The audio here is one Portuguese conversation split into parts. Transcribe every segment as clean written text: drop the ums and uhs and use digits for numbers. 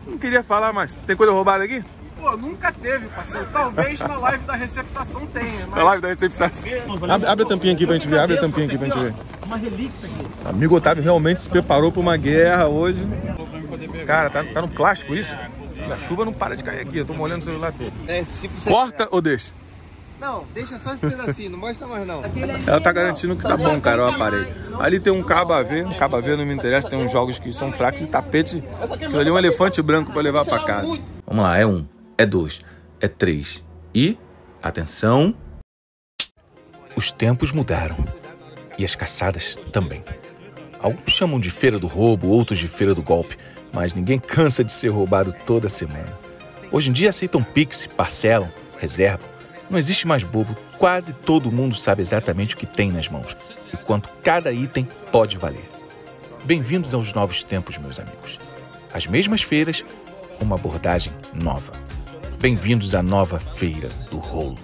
Não queria falar, mas tem coisa roubada aqui? Pô, nunca teve, parceiro. Talvez na live da receptação tenha. Mas... Na live da receptação. Abre a tampinha aqui pra gente ver, abre a tampinha aqui pra gente ver. Uma relíquia aqui. Amigo Otávio realmente se preparou pra uma guerra hoje. Cara, tá no plástico isso? A chuva não para de cair aqui, eu tô molhando o celular todo. Corta ou deixa? Não, deixa só esse pedacinho, não mostra mais não. Ela tá garantindo que tá bom, cara, o aparelho. Ali tem um cabo AV não me interessa, tem uns jogos que são fracos e tapete. Aquilo ali é um elefante branco pra levar pra casa. Vamos lá, é 1, é 2, é 3 e... Atenção! Os tempos mudaram. E as caçadas também. Alguns chamam de feira do roubo, outros de feira do golpe, mas ninguém cansa de ser roubado toda semana. Hoje em dia aceitam Pix, parcelam, reservam. Não existe mais bobo, quase todo mundo sabe exatamente o que tem nas mãos e quanto cada item pode valer. Bem-vindos aos novos tempos, meus amigos. As mesmas feiras, uma abordagem nova. Bem-vindos à nova feira do rolo.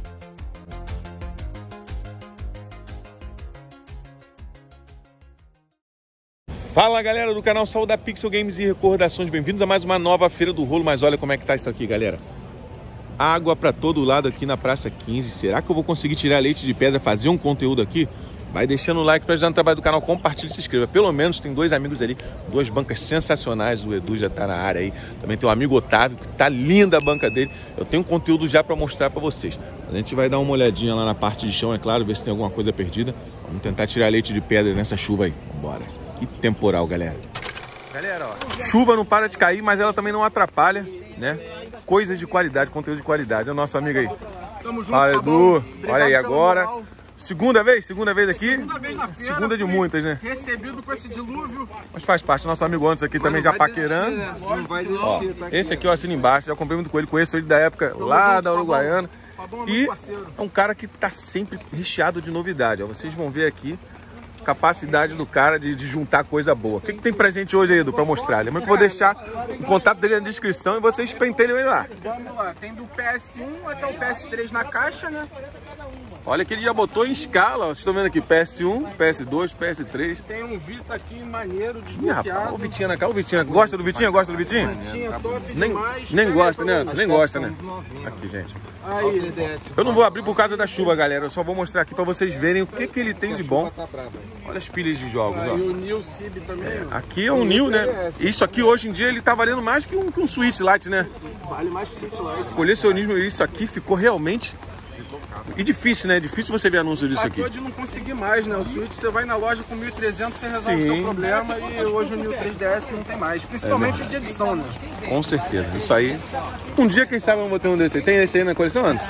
Fala galera do canal Saúde da Pixel Games e Recordações, bem-vindos a mais uma nova feira do rolo, mas olha como é que tá isso aqui, galera. Água pra todo lado aqui na Praça 15, será que eu vou conseguir tirar leite de pedra, fazer um conteúdo aqui? Vai deixando o like pra ajudar no trabalho do canal, compartilha e se inscreva. Pelo menos tem dois amigos ali, duas bancas sensacionais, o Edu já tá na área aí. Também tem o amigo Otávio, que tá linda a banca dele. Eu tenho conteúdo já pra mostrar pra vocês. A gente vai dar uma olhadinha lá na parte de chão, é claro, ver se tem alguma coisa perdida. Vamos tentar tirar leite de pedra nessa chuva aí, vambora. Que temporal, galera. Galera, ó, chuva não para de cair, mas ela também não atrapalha, né? Coisas de qualidade, conteúdo de qualidade. É o nosso amigo aí. Tamo junto, fala, Edu. Olha aí agora. Moral. Segunda vez aqui? Segunda vez na feira. Segunda de muitas, né? Recebido com esse dilúvio. Mas faz parte. Nosso amigo Anderson aqui também já paquerando. Não vai desistir, Ó, tá aqui, esse aqui eu assino embaixo. Já comprei muito com ele. Conheço ele da época lá da Uruguaiana. E é um cara que tá sempre recheado de novidade. Ó, vocês vão ver aqui capacidade do cara de juntar coisa boa. O que tem pra gente hoje aí, Edu, pra mostrar? Lembra que eu vou deixar o contato dele na descrição e vocês pentelham ele lá. Vamos lá, tem do PS1 até o PS3 na caixa, né? Olha que ele já botou em escala, ó. Vocês estão vendo aqui, PS1, PS2, PS3. Tem um Vita aqui maneiro, Ih, rapaz, desbloqueado. o Vitinho na cara. O Vitinho, gosta do Vitinho? Gosta do Vitinho? Vitinho é top Nem demais. gosta, né? Você nem gosta, né? Aqui, gente. Aí, Eu não vou abrir por causa da chuva, galera. Eu só vou mostrar aqui pra vocês verem o que ele tem de bom. Olha as pilhas de jogos, ó. e o New Cib também. Aqui é um New, né? Isso aqui hoje em dia ele tá valendo mais que um Switch Lite, né? Vale mais que o Switch Lite. Colecionismo, isso aqui ficou realmente... E difícil, né? Difícil você ver anúncio disso aqui. Pode não conseguir mais, né? O Switch você vai na loja com 1.300, você resolve o seu problema e hoje o New 3DS não tem mais. Principalmente os de edição, né? Com certeza. Isso aí. Um dia, quem sabe, eu vou ter um desse aí. Tem esse aí na coleção, Anderson?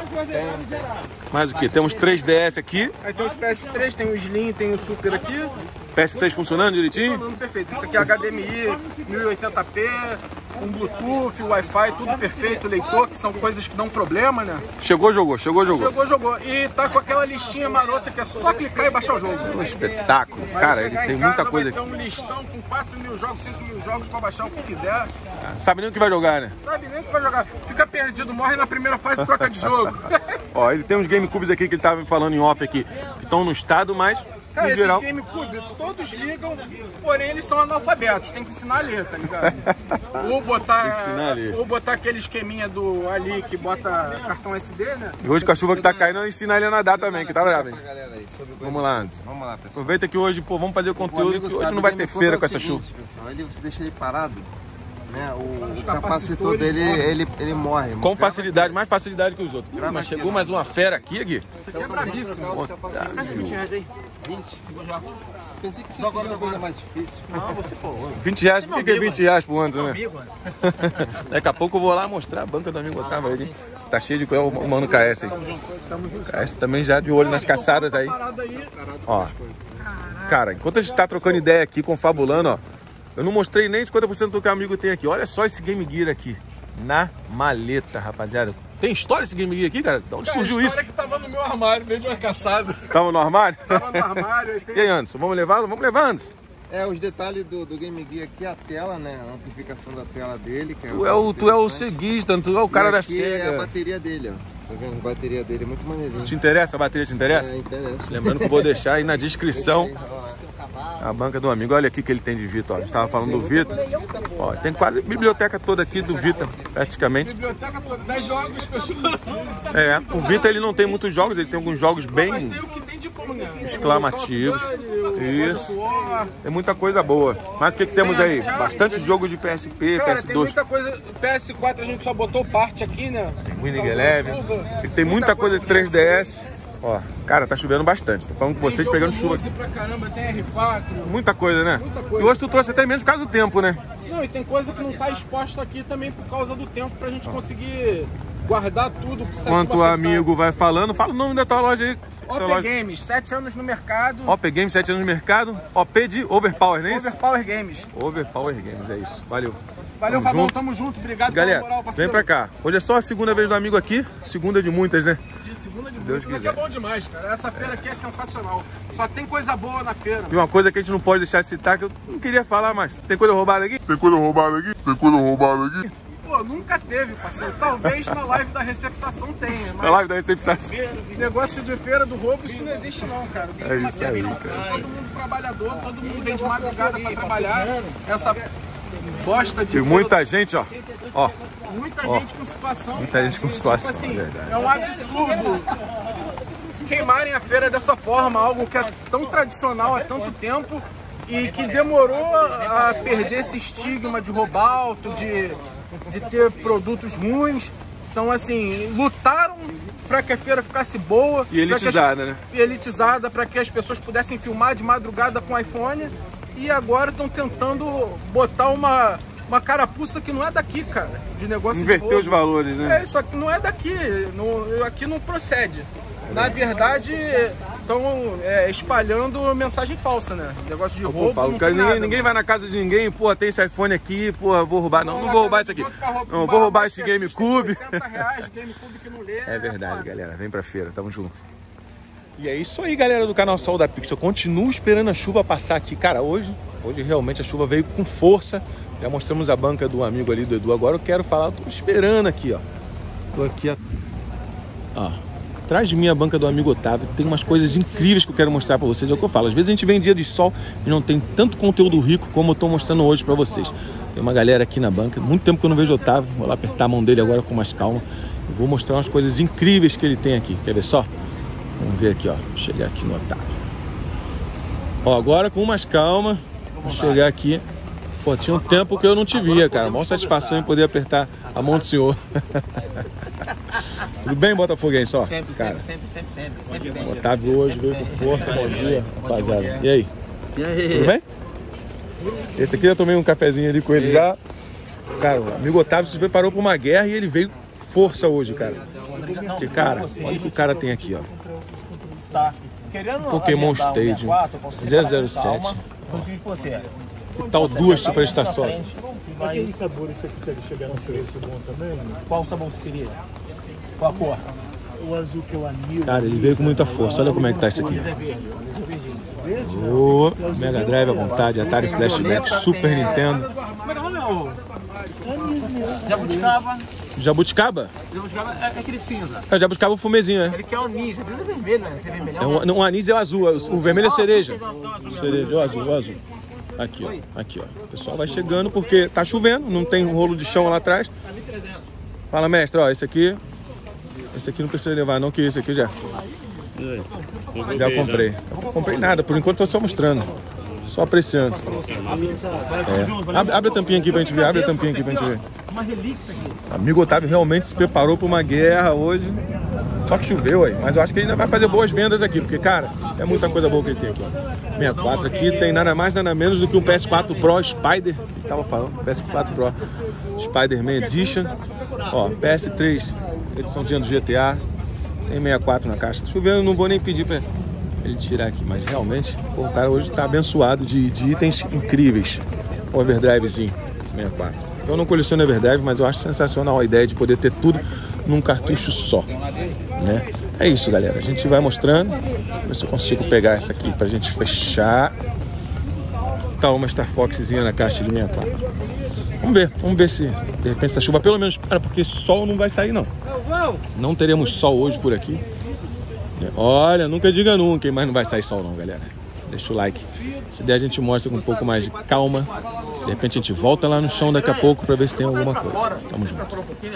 Mais o que? Temos 3DS aqui. Aí tem os PS3, tem o Slim, tem o Super aqui. PS3 funcionando direitinho? Funcionando perfeito. Isso aqui é HDMI, 1080p, um Bluetooth, Wi-Fi, tudo perfeito, leitor, que são coisas que dão problema, né? Chegou, jogou. Jogou. E tá com aquela listinha marota que é só clicar e baixar o jogo. Um espetáculo. Cara, ele tem muita coisa aqui. Vai ter um listão com 4.000 jogos, 5.000 jogos pra baixar o que quiser. Sabe nem o que vai jogar, né? Sabe nem o que vai jogar. Fica perdido, morre na primeira fase e troca de jogo. Ó, ele tem uns GameCubes aqui que ele tava falando em off aqui, que estão no estado, mas... Cara, no geral... esses GameCube, todos ligam, porém eles são analfabetos, tem que ensinar a ler, tá ligado? Ou botar aquele esqueminha do ali que bota cartão SD, né? E hoje com a chuva que tá caindo, ensina ele a nadar também, que tá bravo, hein? Vamos lá, Anderson. Vamos lá, pessoal. Aproveita que hoje, pô, vamos fazer o conteúdo, que hoje não vai ter feira com essa chuva. Pessoal, você deixa ele parado, né? O capacitor dele, ele morre. Com facilidade, mais facilidade que os outros. Mas chegou mais uma fera aqui, Gui. Isso aqui é bravíssimo. 20 reais aí. 20? Pensei que você queria uma coisa mais difícil. Não, você pô. 20 reais, por que é 20 reais pro Anderson, né? Daqui a pouco eu vou lá mostrar a banca do amigo Otávio aí. Tá cheio de coisa, o mano KS aí. KS também já de olho nas caçadas aí. Ó. Cara, enquanto a gente tá trocando ideia aqui, confabulando, ó. Eu não mostrei nem 50% do que o amigo tem aqui. Olha só esse Game Gear aqui. Na maleta, rapaziada. Tem história esse Game Gear aqui, cara? De onde surgiu isso? Que tava no meu armário, veio de uma caçada. Tava no armário? Tava no armário. E aí, Anderson, vamos levá-lo? Vamos levar, Anderson. É, os detalhes do Game Gear aqui, a tela, né? A amplificação da tela dele. Que Tu é o ceguista, tu é o cara da SEGA. É a bateria dele, ó. Tá vendo? A bateria dele é muito maneirinha. Te interessa? A bateria te interessa? É, interessa. Lembrando que eu vou deixar aí na descrição A banca do amigo. Olha aqui que ele tem de Vita, ó. A gente tava falando do Vita. Ó, tem quase a biblioteca toda aqui do Vita, praticamente. Biblioteca toda, 10 jogos, fechou. É, o Vita ele não tem muitos jogos, ele tem alguns jogos bem exclamativos. Isso. Tem muita coisa boa. Mas o que temos aí? Bastante jogo de PSP, cara, PS2. Tem muita coisa. PS4 a gente só botou parte aqui, né? Winning Eleven. Tem muita coisa de 3DS. Ó, cara, tá chovendo bastante. Tô falando com vocês pegando chuva. Pra caramba, tem R4. Muita coisa, né? Muita coisa. E hoje tu trouxe até menos por causa do tempo, né? Não, e tem coisa que não tá exposta aqui também por causa do tempo pra gente conseguir guardar tudo. Enquanto o amigo vai falando, fala o nome da tua loja aí. OP Games, 7 anos no mercado. OP Games, 7 anos no mercado. OP de Overpower, não é isso? Overpower Games. Overpower Games, é isso. Valeu. Valeu, Fabão, tamo junto. Obrigado galera, pela moral, parceiro. vem pra cá. Hoje é só a segunda vez do amigo aqui. Segunda de muitas, né? Segunda de Deus muitas, mas é bom demais, cara. Essa feira aqui é sensacional. Só tem coisa boa na feira. E uma coisa que a gente não pode deixar de citar, que eu não queria falar, mas tem coisa roubada aqui? Tem coisa roubada aqui? Tem coisa roubada aqui? Pô, nunca teve, parceiro. Talvez na live da receptação tenha. Mas na live da receptação. Negócio de feira do roubo, isso não existe não, cara. É isso aí, cara. Todo mundo trabalhador, todo mundo vem de madrugada pra trabalhar. Essa bosta de... E muita gente, ó. Ó. Muita gente com situação. Muita gente com situação, tipo assim, verdade. É um absurdo queimarem a feira dessa forma, algo que é tão tradicional há tanto tempo e que demorou a perder esse estigma de roubalto, de ter produtos ruins. Então, assim, lutaram para que a feira ficasse boa. E elitizada, né? E elitizada, para que as pessoas pudessem filmar de madrugada com iPhone. E agora estão tentando botar uma carapuça que não é daqui, cara. De negócio inverter os valores, né? É, isso aqui não é daqui. Aqui não procede. Na verdade, estão espalhando mensagem falsa, né? Negócio de roubo. Falo, cara, ninguém vai na casa de ninguém, pô, tem esse iPhone aqui, pô, vou roubar. Não vou roubar isso aqui. Não, vou roubar esse GameCube. GameCube que não lê. É verdade, galera. Vem pra feira, tamo junto. E é isso aí, galera do canal Sol da Pixel. Eu continuo esperando a chuva passar aqui. Cara, hoje realmente a chuva veio com força. Já mostramos a banca do amigo ali, do Edu. Agora eu quero falar, tô esperando aqui, ó. Tô aqui, ó. Atrás de mim a banca do amigo Otávio. Tem umas coisas incríveis que eu quero mostrar pra vocês. É o que eu falo. Às vezes a gente vem dia de sol e não tem tanto conteúdo rico como eu tô mostrando hoje pra vocês. Tem uma galera aqui na banca. Muito tempo que eu não vejo o Otávio. Vou lá apertar a mão dele agora com mais calma. Eu vou mostrar umas coisas incríveis que ele tem aqui. Quer ver só? Vamos ver aqui, ó. Vou chegar aqui no Otávio. Ó, agora com mais calma. Vou chegar aqui. Pô, tinha um tempo que eu não te via, cara. Maior satisfação em poder apertar a mão do senhor. Tudo bem, Botafoguense, ó? Sempre, cara. sempre bem. O Otávio hoje veio com força. Bom dia, rapaziada. E aí? E aí? Tudo bem? Esse aqui eu tomei um cafezinho ali com ele já. Cara, o amigo Otávio se preparou para uma guerra e ele veio com força hoje, cara. Porque, cara, olha o que o cara tem aqui, ó. Pokémon Stadium 007. Que tal duas superestações? Aquele sabor você consegue chegar num preço bom também? Qual sabor você queria? Qual a cor? O azul que eu anil. Cara, ele veio com muita força. Olha como é que tá isso aqui. Oh, Mega Drive à vontade, Atari Flashback, Super Nintendo. Jabuticaba. Jabuticaba? Jabuticaba é aquele cinza. É, jabuticaba é o fumezinho, é. Ele quer o anis, é vermelho, né? Tem vermelhão. O anis é o azul, o vermelho é cereja. Cereja, o azul. Aqui, ó. Aqui, ó. O pessoal vai chegando porque tá chovendo, não tem um rolo de chão lá atrás. Fala, mestre, ó, esse aqui não precisa levar não, que esse aqui já comprei. Não comprei nada, por enquanto tô só mostrando. Só apreciando. Abre a tampinha aqui pra gente ver, Uma relíquia aqui. Amigo Otávio realmente se preparou pra uma guerra hoje. Só que choveu aí, mas eu acho que ele ainda vai fazer boas vendas aqui, porque, cara, é muita coisa boa que ele tem aqui, ó. 64 aqui tem nada mais, nada menos do que um PS4 Pro Spider, que tava falando, PS4 Pro Spider-Man Edition. Ó, PS3, ediçãozinha do GTA, tem 64 na caixa. Chovendo, não vou nem pedir pra ele tirar aqui, mas realmente, pô, o cara hoje tá abençoado de itens incríveis. O Overdrivezinho, 64. Eu não coleciono Overdrive, mas eu acho sensacional a ideia de poder ter tudo num cartucho só, né? É isso, galera. A gente vai mostrando. Deixa eu ver se eu consigo pegar essa aqui pra gente fechar. Tá uma Star Foxzinha na caixa de 64. Vamos ver se de repente essa chuva pelo menos para, porque sol não vai sair não. Não teremos sol hoje por aqui. Olha, nunca diga nunca, mas não vai sair sol não, galera. deixa o like. Se der, a gente mostra com um pouco mais de calma. De repente a gente volta lá no chão daqui a pouco pra ver se tem alguma coisa. Tamo junto.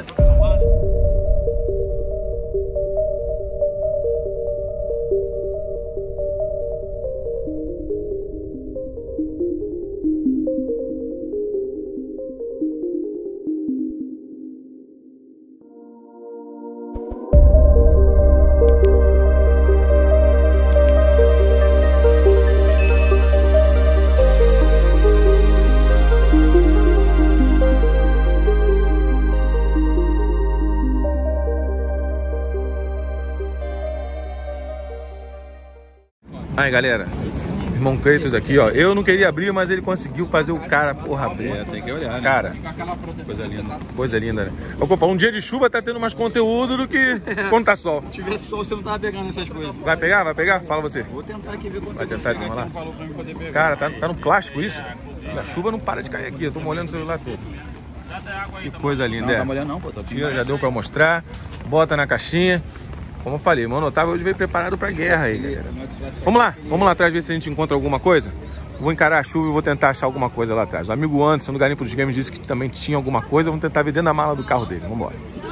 Aí, galera, irmão Kratos aqui, ó. Eu não queria abrir, mas ele conseguiu fazer o cara, porra, abrir. Tem que olhar, né? Cara, Coisa linda. coisa linda, né? Opa, um dia de chuva tá tendo mais conteúdo do que quando tá sol. Se tivesse sol, você não tava pegando essas coisas. Vai pegar? Vai pegar? Fala você. Vou tentar aqui ver quanto. Vai tentar desenrolar? Cara, tá no plástico isso? A chuva não para de cair aqui, eu tô molhando o celular todo. Que coisa linda, Não tá molhando não, pô. Tá Tira, já deu pra mostrar. Bota na caixinha. Como eu falei, Mano Otávio hoje veio preparado pra guerra aí, galera. Vamos lá atrás ver se a gente encontra alguma coisa. Vou encarar a chuva e vou tentar achar alguma coisa lá atrás. O amigo Anderson do Garimpo dos Games disse que também tinha alguma coisa. Vamos tentar ver dentro da mala do carro dele. Vamos embora.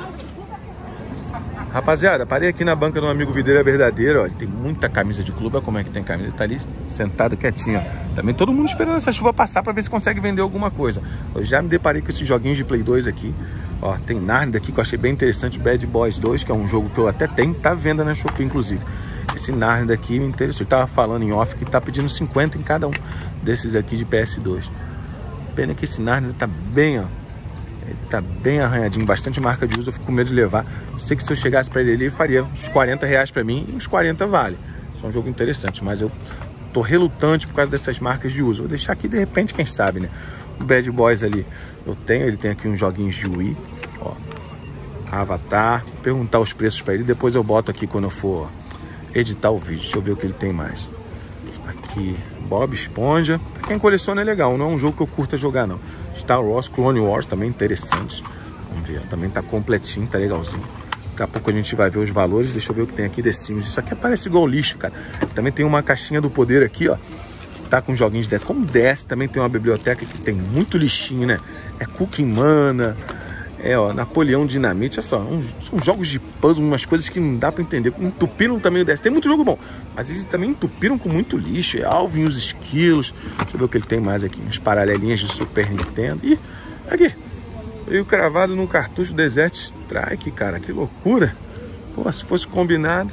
Rapaziada, parei aqui na banca do amigo Videira Verdadeiro. Ó, ele tem muita camisa de clube. Olha como é que tem camisa. Ele tá ali sentado quietinho. Ó. Também todo mundo esperando essa chuva passar pra ver se consegue vender alguma coisa. Eu já me deparei com esses joguinhos de Play 2 aqui. Ó, tem Narnia aqui que eu achei bem interessante, Bad Boys 2, que é um jogo que eu até tenho, tá à venda na Shopee, inclusive. Esse Narnia daqui me interessou. Ele tava falando em off que tá pedindo 50 em cada um desses aqui de PS2. Pena que esse Narnia tá bem, ó. Ele tá bem arranhadinho, bastante marca de uso, eu fico com medo de levar. Eu sei que se eu chegasse pra ele faria uns 40 reais pra mim e uns 40 vale. Isso é um jogo interessante, mas eu tô relutante por causa dessas marcas de uso. Vou deixar aqui de repente, quem sabe, né? O Bad Boys ali ele tem aqui uns joguinhos de Wii, ó, Avatar, vou perguntar os preços para ele, depois eu boto aqui quando eu for editar o vídeo, deixa eu ver o que ele tem mais. Aqui, Bob Esponja, pra quem coleciona é legal, não é um jogo que eu curta jogar não. Star Wars, Clone Wars, também interessante, vamos ver, também tá completinho, tá legalzinho. Daqui a pouco a gente vai ver os valores, deixa eu ver o que tem aqui, The Sims, isso aqui parece igual lixo, cara. Também tem uma caixinha do poder aqui, ó. Tá com joguinhos de como desce, também tem uma biblioteca que tem muito lixinho, né? É Cooking Mana, ó, Napoleão Dinamite, olha só, são jogos de puzzle, umas coisas que não dá pra entender. Entupiram também o DS. Tem muito jogo bom, mas eles também entupiram com muito lixo. Alvin, os esquilos. Deixa eu ver o que ele tem mais aqui. Uns paralelinhas de Super Nintendo. Ih, aqui. Veio cravado no cartucho Desert Strike, cara. Que loucura. Pô, se fosse combinado,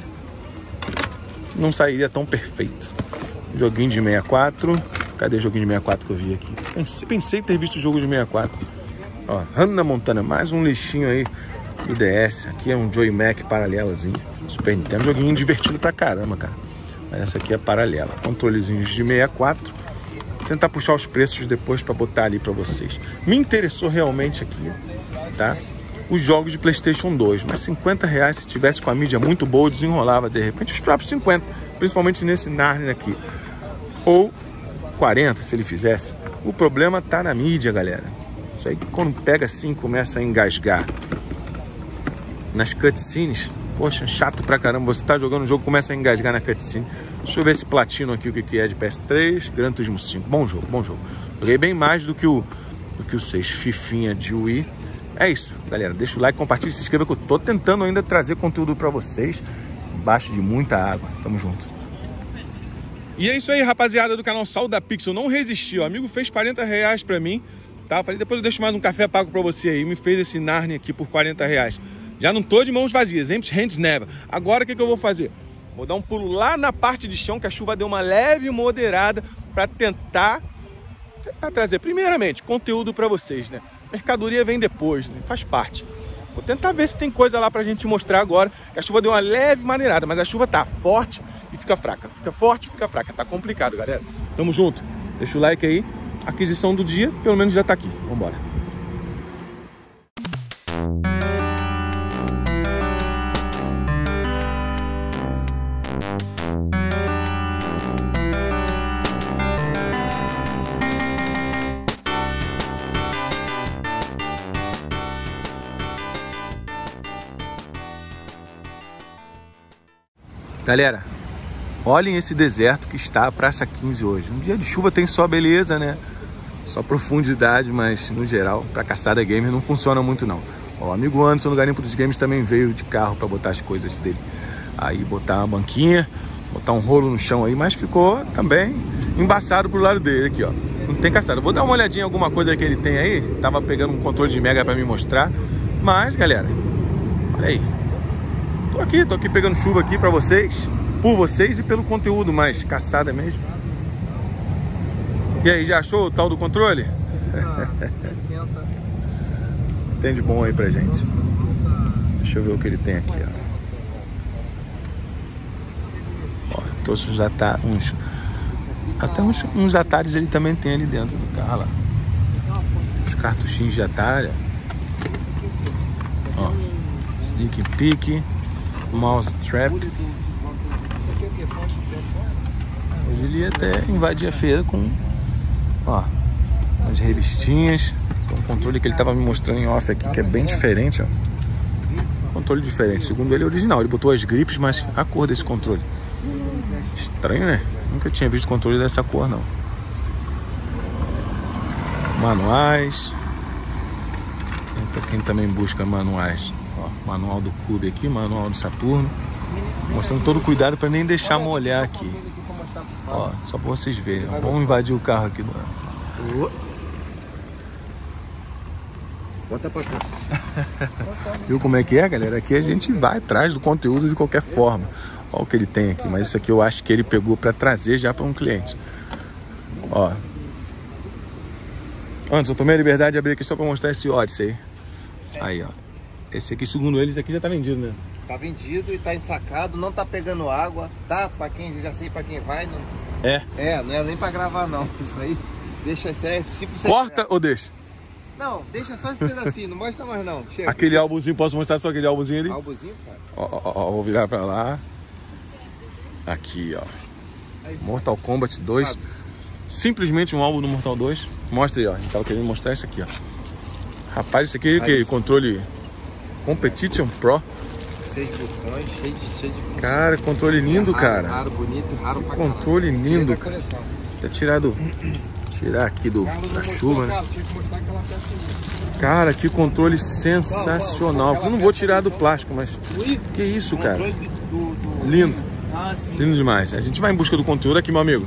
não sairia tão perfeito. Joguinho de 64. Cadê o joguinho de 64 que eu vi aqui? Pensei ter visto o jogo de 64. Ó, Hannah Montana, mais um lixinho aí do DS. Aqui é um Joy Mac paralelazinho. Super Nintendo, joguinho divertido pra caramba, cara. Mas essa aqui é paralela. Controlezinhos de 64. Vou tentar puxar os preços depois pra botar ali pra vocês. Me interessou realmente aqui, tá? Os jogos de PlayStation 2. Mas 50 reais, se tivesse com a mídia muito boa, eu desenrolava de repente os próprios 50. Principalmente nesse Narnia aqui. Ou 40, se ele fizesse. O problema tá na mídia, galera. Isso aí, quando pega assim, começa a engasgar. Nas cutscenes, poxa, chato pra caramba. Você tá jogando o jogo, começa a engasgar na cutscene. Deixa eu ver esse platino aqui, o que é de PS3. Gran Turismo 5, bom jogo, bom jogo. Joguei bem mais do que o 6, fifinha de Wii. É isso, galera. Deixa o like, compartilha, se inscreva, que eu tô tentando ainda trazer conteúdo pra vocês. Embaixo de muita água. Tamo junto. E é isso aí, rapaziada do canal Sal da Pixel. Não resisti, o amigo fez 40 reais pra mim, tá? Falei, depois eu deixo mais um café pago pra você aí. Me fez esse Narnia aqui por 40 reais. Já não tô de mãos vazias, empty hands never. Agora o que eu vou fazer? Vou dar um pulo lá na parte de chão, que a chuva deu uma leve moderada, pra tentar trazer, primeiramente, conteúdo pra vocês, né? Mercadoria vem depois, né? Faz parte. Vou tentar ver se tem coisa lá pra gente mostrar agora. A chuva deu uma leve maneirada, mas a chuva tá forte e fica fraca. Fica forte, fica fraca. Tá complicado, galera. Tamo junto. Deixa o like aí. Aquisição do dia, pelo menos já tá aqui. Vambora. Galera, Olhem esse deserto que está a Praça 15 hoje. Um dia de chuva tem só beleza, né? Só profundidade, mas no geral, para caçada gamer não funciona muito não. Ó, o amigo Anderson do Garimpo dos Games também veio de carro para botar as coisas dele. Aí botar uma banquinha, botar um rolo no chão aí, mas ficou também embaçado pro lado dele aqui, ó. Não tem caçada. Vou dar uma olhadinha em alguma coisa que ele tem aí. Tava pegando um controle de Mega para me mostrar. Mas, galera, olha aí. Tô aqui pegando chuva aqui para vocês, por vocês e pelo conteúdo mais caçada mesmo. E aí, já achou o tal do controle? 60. Tem de bom aí pra gente. Deixa eu ver o que ele tem aqui, ó. Todos os atalhos, até uns atalhos ele também tem ali dentro do carro lá. Os cartuchinhos de atalho. Ó, sneak and peek, mouse trap. Hoje ele ia até invadir a feira com, ó, umas revistinhas. Tem um controle que ele tava me mostrando em off aqui que é bem diferente, ó. Controle diferente, segundo ele é original. Ele botou as gripes, mas a cor desse controle estranho, né? Nunca tinha visto controle dessa cor, não. Manuais. Pra quem também busca manuais, ó, manual do Cube aqui, manual do Saturno. Mostrando todo o cuidado para nem deixar molhar aqui. Ó, só para vocês verem. Ó. Vamos invadir o carro aqui do lado. Bota pra cá. Viu como é que é, galera? Aqui a gente vai atrás do conteúdo de qualquer forma. Olha o que ele tem aqui, mas isso aqui eu acho que ele pegou para trazer já para um cliente. Ó. Antes, eu tomei a liberdade de abrir aqui só para mostrar esse Odyssey. Aí, ó. Esse aqui, segundo eles, aqui já tá vendido, né? Tá vendido e tá ensacado, não tá pegando água, tá? Pra quem, já sei pra quem vai, não... É? É, não é nem pra gravar não, isso aí, deixa esse é tipo... Corta ou deixa? Não, deixa só esse pedacinho, não mostra mais não. Chega, aquele álbumzinho, posso mostrar só aquele álbumzinho ali? Álbumzinho, cara? Ó, vou virar pra lá. Aqui, ó. Mortal Kombat 2. Simplesmente um álbum do Mortal 2. Mostra aí, ó. A gente tava querendo mostrar isso aqui, ó. Rapaz, isso aqui é que controle Competition Pro. 6 botões, cheio de função. Cara, controle lindo, raro, cara. Raro, bonito, raro pra controle caramba. lindo. Até tirar aqui da chuva, né? Cara, que controle sensacional. Eu não vou tirar do plástico, mas que isso, cara. Lindo. Lindo demais. A gente vai em busca do conteúdo aqui, meu amigo.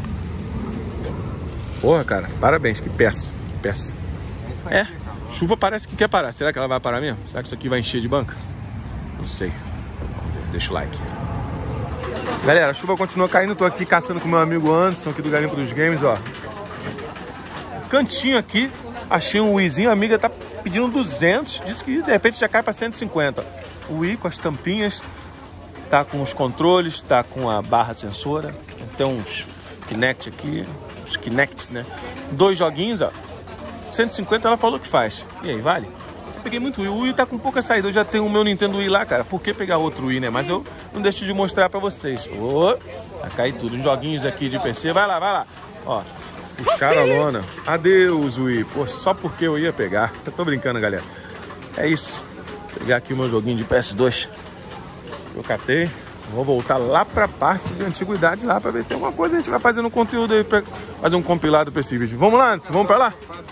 Porra, cara, parabéns. Que peça. Que peça. É, chuva parece que quer parar. Será que ela vai parar mesmo? Será que isso aqui vai encher de banca? Não sei. Vamos ver. Deixa o like. Galera, a chuva continua caindo. Tô aqui caçando com meu amigo Anderson, aqui do Garimpo dos Games, ó. Cantinho aqui. Achei um Wiizinho. A amiga tá pedindo 200. Disse que de repente já cai pra 150. O Wii com as tampinhas. Tá com os controles. Tá com a barra sensora. Tem uns Kinect aqui. Os Kinects, né? 2 joguinhos, ó. 150 ela falou que faz. E aí, vale? Eu peguei muito Wii. O Wii tá com pouca saída. Eu já tenho o meu Nintendo Wii lá, cara. Por que pegar outro Wii, né? Mas eu não deixo de mostrar pra vocês. Vai cair tudo. Uns joguinhos aqui de PC. Vai lá. Ó. Puxaram a lona. Adeus, Wii. Pô, só porque eu ia pegar. Eu tô brincando, galera. É isso. Vou pegar aqui o meu joguinho de PS2. Eu catei. Vou voltar lá pra parte de antiguidade lá pra ver se tem alguma coisa. A gente vai fazendo um conteúdo aí pra fazer um compilado pra esse vídeo. Vamos lá, Anderson? Vamos pra lá?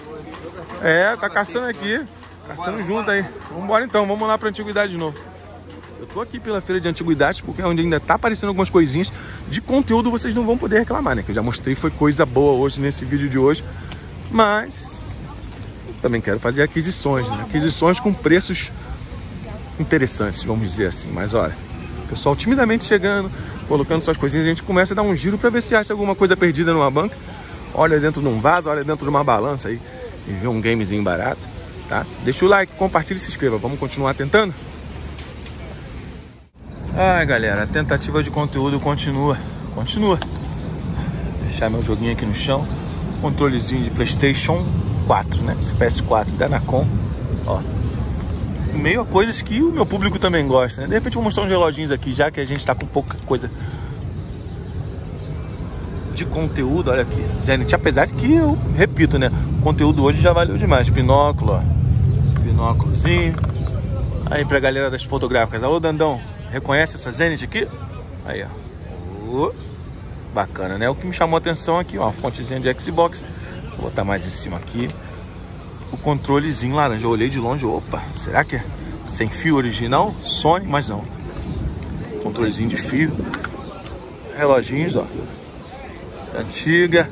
É, tá caçando aqui. Caçando junto aí. Vambora então, vamos lá pra antiguidade de novo. Eu tô aqui pela feira de antiguidades porque é onde ainda tá aparecendo algumas coisinhas de conteúdo. Vocês não vão poder reclamar, né? Que eu já mostrei, foi coisa boa hoje nesse vídeo de hoje. Mas eu também quero fazer aquisições, né? Aquisições com preços interessantes, vamos dizer assim. Mas olha, o pessoal timidamente chegando, colocando suas coisinhas, a gente começa a dar um giro pra ver se acha alguma coisa perdida numa banca. Olha dentro de um vaso, olha dentro de uma balança aí e vê um gamezinho barato, tá? Deixa o like, compartilha e se inscreva. Vamos continuar tentando? Ai, galera, a tentativa de conteúdo continua. Deixar meu joguinho aqui no chão. Controlezinho de PlayStation 4, né? Esse PS4 da Nacon, ó. Meio a coisas que o meu público também gosta, né? De repente eu vou mostrar uns reloginhos aqui, já que a gente tá com pouca coisa de conteúdo. Olha aqui, Zenit, apesar de que eu repito, né? O conteúdo hoje já valeu demais. Binóculo, ó. Binóculozinho. Aí pra galera das fotográficas. Alô, Dandão, reconhece essa Zenit aqui? Aí, ó. bacana, né? O que me chamou a atenção aqui, ó, uma fontezinha de Xbox. Deixa eu botar mais em cima aqui. O controlezinho laranja. Eu olhei de longe, opa, será que é sem fio original? Sony, mas não. Controlezinho de fio. Reloginhos, ó. Antiga.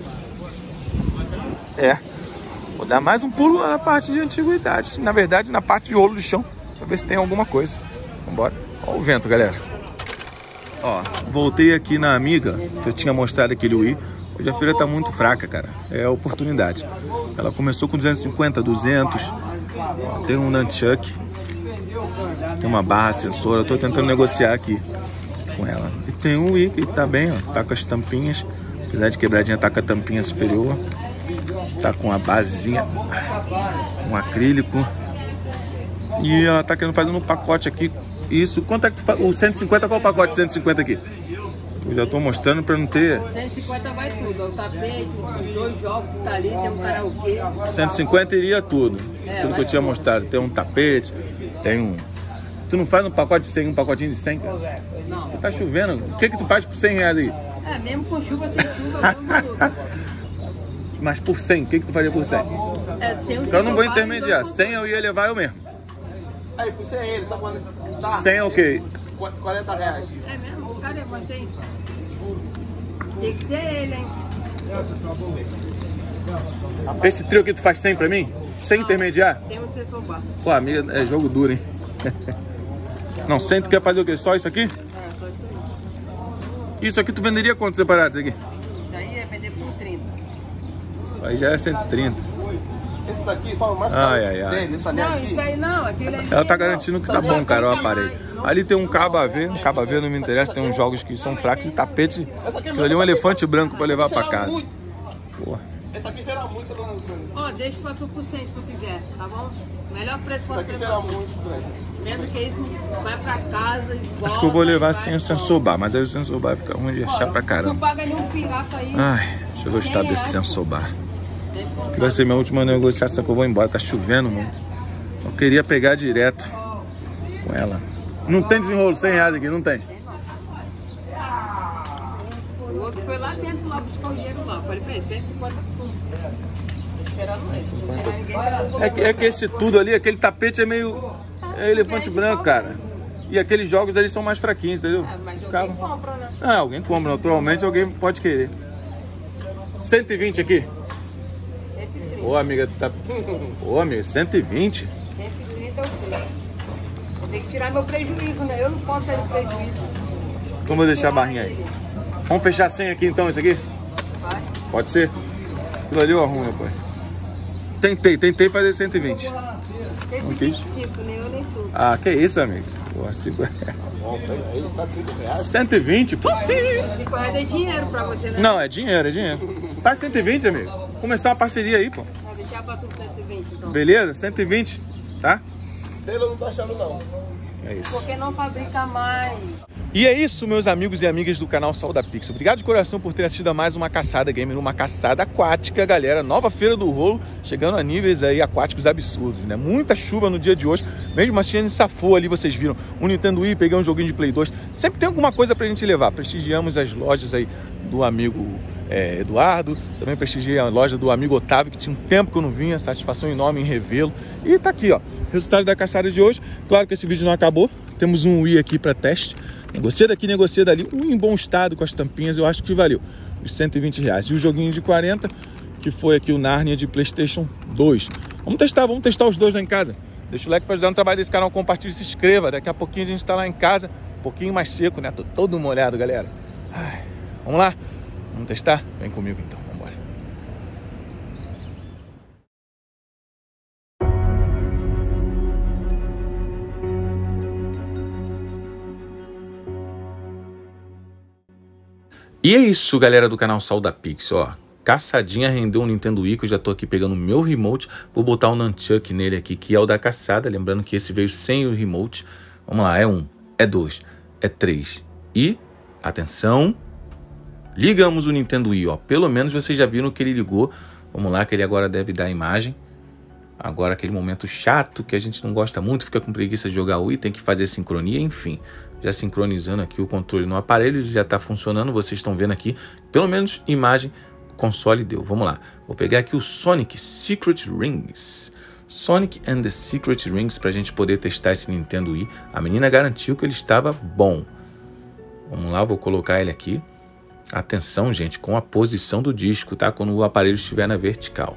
É. Vou dar mais um pulo lá na parte de antiguidade. Na verdade, na parte de rolo do chão. Pra ver se tem alguma coisa. Vambora. Ó o vento, galera. Ó, voltei aqui na Amiga, que eu tinha mostrado aquele Wii. Hoje a feira tá muito fraca, cara. É a oportunidade. Ela começou com 250, 200. Ó, tem um nunchuck. Tem uma barra sensora. Eu tô tentando negociar aqui com ela. E tem um Wii que tá bem, ó. Tá com as tampinhas. Apesar de quebradinha, tá com a tampinha superior. Tá com a basezinha. Um acrílico. E ela tá querendo fazer um pacote aqui. Isso, quanto é que tu faz? O 150, qual o pacote de 150 aqui? Eu já tô mostrando pra não ter... 150 vai tudo, o tapete, os 2 jogos que tá ali, tem um karaokê. 150 iria tudo. Tudo que eu tinha mostrado. Tem um tapete, tem um... Tu não faz um pacote de 100, um pacotinho de 100? Não. Tá chovendo. O que tu faz por 100 reais aí? É, mesmo com chuva, sem chuva, mesmo tudo. Mas por 100, o que tu faria por 100? É, sem o Eu não vou intermediar. 100 eu ia levar eu mesmo. Aí, por 100 ele, tá quando... 100 é o quê? 40 reais. É mesmo? Cadê quanto aí? Tem que ser ele, hein? Esse trio aqui tu faz 100 pra mim? Sem intermediar? Tem um sensor bar. Pô, amiga, é jogo duro, hein? Não, 100 tu quer fazer o quê? Só isso aqui? É, só isso aí. Isso aqui tu venderia quanto separado, isso aqui? Isso aí é vender por 30. Aí já é 130. Esses aqui são mais Ai, ai, ai. dele, essa linha Não, aqui. isso aí não, aquele ali... Ela tá garantindo que tá bom, cara, o aparelho. Ali tem um cabo AV não me interessa, tem uns jogos que são fracos e tapete. Aquilo ali é um elefante branco pra levar pra casa. Porra. Essa aqui será muito, eu tô mostrando. Ó, deixa pra tu por 100 se tu quiser, tá bom? Melhor preço pra Essa aqui será muito, velho. Menos que isso, vai pra casa e volta. Acho que eu vou levar sem vai o sensor bar, mas aí o sensor bar fica ruim de achar pra Não caramba. paga nenhum pirata aí. Ai, deixa eu gostar desse sensor bar. Que vai ser minha última negociação que eu vou embora, tá chovendo muito. Eu queria pegar direto com ela. Não tem desenrolo, 100 reais aqui, não tem. O outro foi lá dentro, lá buscar o dinheiro lá. Falei pra ele, 150 tudo. Esperando ele. É que esse tudo ali, aquele tapete é meio... É elefante branco, cara. E aqueles jogos ali são mais fraquinhos, entendeu? É, mas Ficava- alguém compra, né? Ah, alguém compra, naturalmente alguém pode querer. 120 aqui. 130. Ô, amiga, tá... Ô, amiga, 120? 130 é o preço. Vou ter que tirar meu prejuízo, né? Eu não posso sair do prejuízo. Então vou deixar a barrinha aí. Vamos fechar 100 aqui então, esse aqui? Vai. Pode ser? Aquilo ali eu arrumo depois. Tentei fazer 120. 125, nem eu nem tu. Ah, que isso, amigo? Pô, assim... 120, pô? 5 reais é dinheiro pra você, né? Não, é dinheiro, é dinheiro. Faz 120, amigo. Começar uma parceria aí, pô. Vou deixar pra tu 120, então. Beleza? 120, tá? Dele eu não tô achando, não. É isso. Porque não fabrica mais. E é isso, meus amigos e amigas do canal Saúl da Pix. Obrigado de coração por ter assistido a mais uma caçada gamer, uma caçada aquática, galera. Nova Feira do Rolo, chegando a níveis aí aquáticos absurdos, né? Muita chuva no dia de hoje. Mesmo assim, a gente safou ali, vocês viram. Um Nintendo Wii, peguei um joguinho de Play 2. Sempre tem alguma coisa pra gente levar. Prestigiamos as lojas aí do amigo Eduardo. Também prestigiei a loja do amigo Otávio, que tinha um tempo que eu não vinha. Satisfação enorme em revê-lo. E tá aqui, ó. Resultado da caçada de hoje. Claro que esse vídeo não acabou. Temos um Wii aqui para teste. Negocia daqui, negocia dali. Um em bom estado com as tampinhas, eu acho que valeu os 120 reais. E o joguinho de 40, que foi aqui o Narnia de PlayStation 2. Vamos testar os dois lá em casa. Deixa o like para ajudar no trabalho desse canal, compartilhe, se inscreva. Daqui a pouquinho a gente tá lá em casa, um pouquinho mais seco, né? Tô todo molhado, galera. Ai, vamos lá? Vamos testar? Vem comigo então, vamos embora. E é isso, galera do canal Saúl da Pix, ó. Caçadinha rendeu um Nintendo Wii, que eu já tô aqui pegando o meu remote. Vou botar o nunchuck nele aqui, que é o da caçada. Lembrando que esse veio sem o remote. Vamos lá, é 1, é 2, é 3. E, atenção, ligamos o Nintendo Wii, ó. Pelo menos vocês já viram que ele ligou. Vamos lá, que ele agora deve dar a imagem. Agora aquele momento chato que a gente não gosta muito, fica com preguiça de jogar Wii, tem que fazer sincronia, enfim. Já sincronizando aqui o controle no aparelho, já está funcionando, vocês estão vendo aqui, pelo menos imagem, o console deu. Vamos lá, vou pegar aqui o Sonic Secret Rings. Sonic and the Secret Rings para a gente poder testar esse Nintendo Wii. A menina garantiu que ele estava bom. Vamos lá, vou colocar ele aqui. Atenção, gente, com a posição do disco, tá? Quando o aparelho estiver na vertical.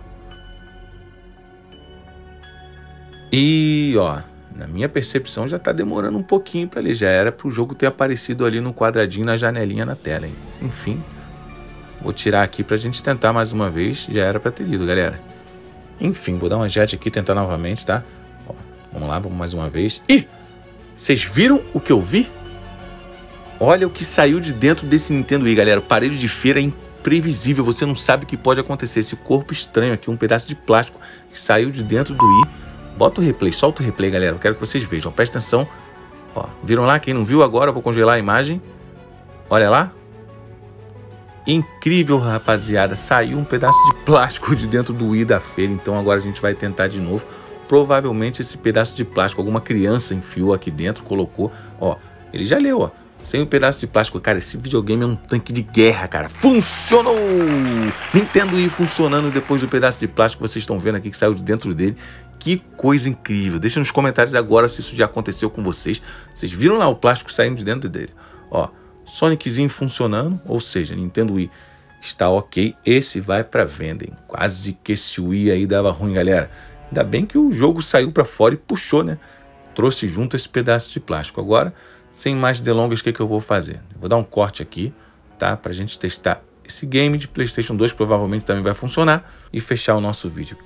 E, ó, na minha percepção já tá demorando um pouquinho para ler. Já era para o jogo ter aparecido ali no quadradinho, na janelinha na tela, hein? Enfim, vou tirar aqui para a gente tentar mais uma vez. Já era para ter lido, galera. Enfim, vou dar uma jet aqui, tentar novamente, tá? Ó, vamos lá, vamos mais uma vez. Ih! Vocês viram o que eu vi? Olha o que saiu de dentro desse Nintendo Wii, galera. O aparelho de feira é imprevisível. Você não sabe o que pode acontecer. Esse corpo estranho aqui, um pedaço de plástico que saiu de dentro do Wii. Bota o replay, solta o replay, galera. Eu quero que vocês vejam. Presta atenção. Ó, viram lá? Quem não viu agora, eu vou congelar a imagem. Olha lá. Incrível, rapaziada. Saiu um pedaço de plástico de dentro do Wii da feira. Então agora a gente vai tentar de novo. Provavelmente esse pedaço de plástico, alguma criança enfiou aqui dentro, colocou. Ó, ele já leu, ó. Sem o pedaço de plástico. Cara, esse videogame é um tanque de guerra, cara. Funcionou! Nintendo Wii funcionando depois do pedaço de plástico. Vocês estão vendo aqui que saiu de dentro dele. Que coisa incrível. Deixa nos comentários agora se isso já aconteceu com vocês. Vocês viram lá o plástico saindo de dentro dele. Ó, Soniczinho funcionando. Ou seja, Nintendo Wii está ok. Esse vai para venda, hein? Quase que esse Wii aí dava ruim, galera. Ainda bem que o jogo saiu para fora e puxou, né? Trouxe junto esse pedaço de plástico. Agora, sem mais delongas, o que eu vou fazer? Eu vou dar um corte aqui, tá? Pra gente testar esse game de PlayStation 2, provavelmente também vai funcionar, e fechar o nosso vídeo.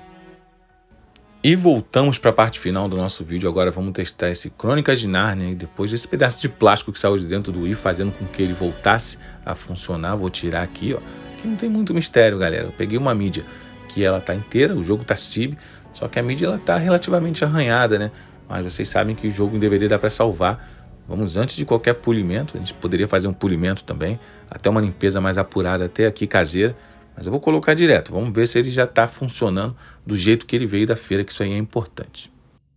E voltamos para a parte final do nosso vídeo. Agora vamos testar esse Crônicas de Nárnia, e depois desse pedaço de plástico que saiu de dentro do Wii, fazendo com que ele voltasse a funcionar. Vou tirar aqui, ó. Aqui não tem muito mistério, galera. Eu peguei uma mídia que ela tá inteira, o jogo tá CIB, só que a mídia ela tá relativamente arranhada, né? Mas vocês sabem que o jogo em DVD dá para salvar. Vamos, antes de qualquer polimento, a gente poderia fazer um polimento também, até uma limpeza mais apurada, até aqui caseira, mas eu vou colocar direto. Vamos ver se ele já está funcionando do jeito que ele veio da feira, que isso aí é importante.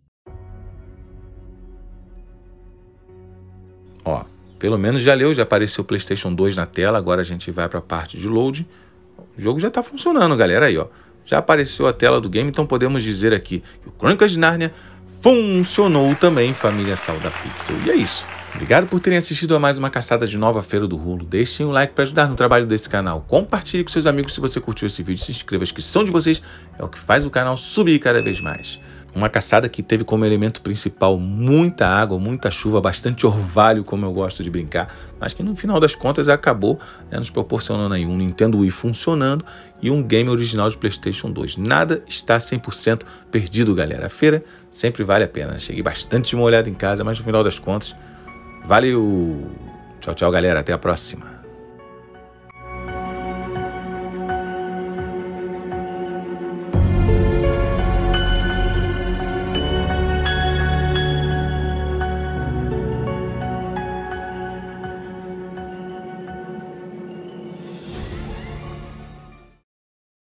Ó, pelo menos já leu, já apareceu o PlayStation 2 na tela, agora a gente vai para a parte de load. O jogo já está funcionando, galera, aí, ó. Já apareceu a tela do game, então podemos dizer aqui que o Crônicas de Nárnia funcionou também, família Sauda Pixel. E é isso. Obrigado por terem assistido a mais uma caçada de Nova Feira do Rulo. Deixem o like para ajudar no trabalho desse canal. Compartilhe com seus amigos se você curtiu esse vídeo. Se inscreva, a inscrição de vocês é o que faz o canal subir cada vez mais. Uma caçada que teve como elemento principal muita água, muita chuva, bastante orvalho, como eu gosto de brincar, mas que no final das contas acabou, né, nos proporcionando aí um Nintendo Wii funcionando e um game original de PlayStation 2. Nada está 100% perdido, galera. A feira sempre vale a pena. Cheguei bastante molhado em casa, mas no final das contas, valeu! Tchau, tchau, galera. Até a próxima.